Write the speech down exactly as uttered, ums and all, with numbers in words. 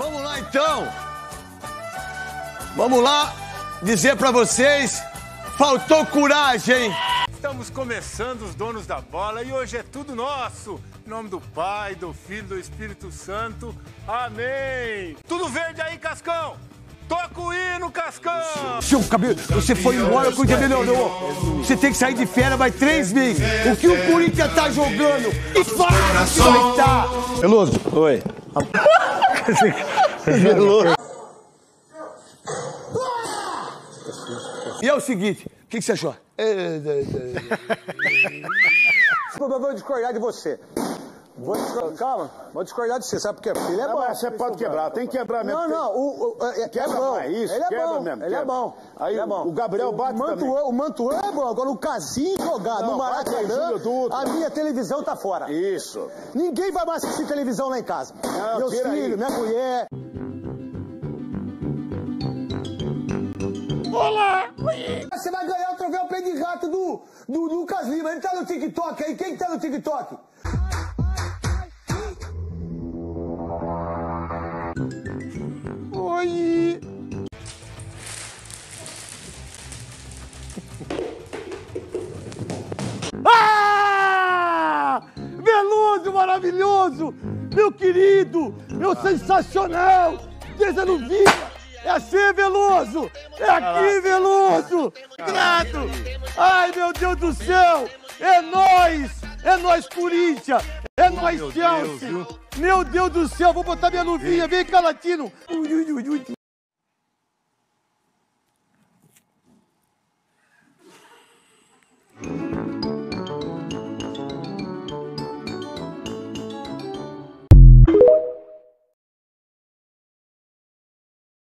Vamos lá, então. Vamos lá dizer pra vocês, faltou coragem. Estamos começando os Donos da Bola e hoje é tudo nosso. Em nome do Pai, do Filho e do Espírito Santo. Amém. Tudo verde aí, Cascão. Toca o hino, Cascão! Seu cabelo, você foi embora, a coisa melhorou. Você tem que sair de férias, vai três meses. O que o Corinthians tá jogando? E para de conectar! Veloso. Oi. Veloso. E é o seguinte, o que, que você achou? Eu vou discordar de você. Vou discordar, calma, vou discordar de você, sabe por quê? Porque ele é não, bom. Mas você pode quebrar, tem que quebrar mesmo. Não, não, o, o, é, quebra é bom. mais, isso, ele é quebra bom, mesmo. ele quebra. é bom. Aí ele é bom. o Gabriel bate o também. Mantuan, o Mantuan é bom, agora o Casim jogar Não, no Maracanã, a minha televisão tá fora. Isso. Ninguém vai mais assistir televisão lá em casa. Não, Meus filhos, aí. minha mulher. Olá! Você vai ganhar o troféu pé de rato do, do Lucas Lima. Ele tá no TikTok aí. Quem que tá no TikTok? Oi! Ah! Veloso, maravilhoso! Meu querido! Meu sensacional! Desde no Vila! É assim, Veloso! É aqui, Veloso! Grato! Ai, meu Deus do céu! É nóis! É nóis, Corinthians! É nóis, Chelsea! Meu Deus do céu, vou botar minha luvinha! Vem cá, Latino! Ui, ui, ui, ui.